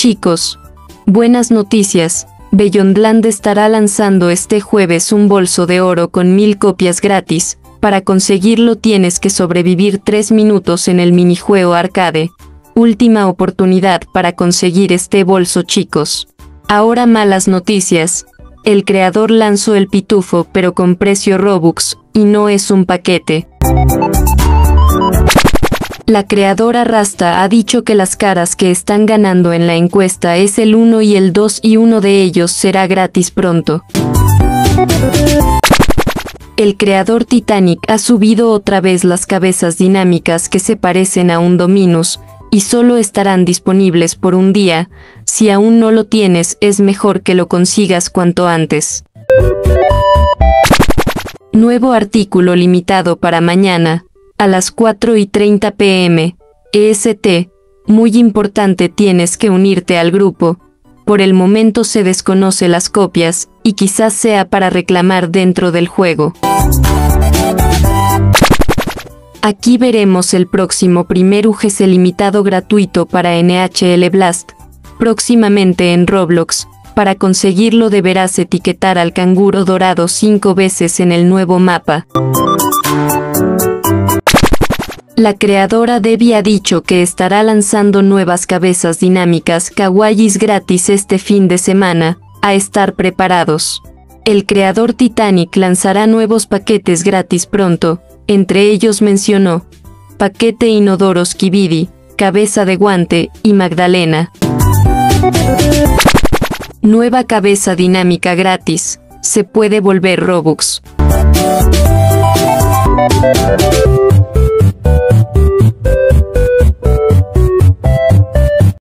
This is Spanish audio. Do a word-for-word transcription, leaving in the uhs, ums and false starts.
Chicos, buenas noticias. Beyondland estará lanzando este jueves un bolso de oro con mil copias gratis. Para conseguirlo tienes que sobrevivir tres minutos en el minijuego arcade. Última oportunidad para conseguir este bolso, chicos. Ahora malas noticias. El creador lanzó el pitufo pero con precio Robux, y no es un paquete. La creadora Rasta ha dicho que las caras que están ganando en la encuesta es el uno y el dos y uno de ellos será gratis pronto. El creador Titanic ha subido otra vez las cabezas dinámicas que se parecen a un Dominus, y solo estarán disponibles por un día. Si aún no lo tienes, es mejor que lo consigas cuanto antes. Nuevo artículo limitado para mañana, a las cuatro y treinta p m E S T. Muy importante, tienes que unirte al grupo. Por el momento se desconoce las copias, y quizás sea para reclamar dentro del juego. Aquí veremos el próximo primer U G C limitado gratuito para N H L Blast, próximamente en Roblox. Para conseguirlo deberás etiquetar al canguro dorado cinco veces en el nuevo mapa. La creadora Debbie ha dicho que estará lanzando nuevas cabezas dinámicas kawaiis gratis este fin de semana, a estar preparados. El creador Titanic lanzará nuevos paquetes gratis pronto, entre ellos mencionó paquete inodoro Skibidi, cabeza de guante y Magdalena. Nueva cabeza dinámica gratis, se puede volver Robux.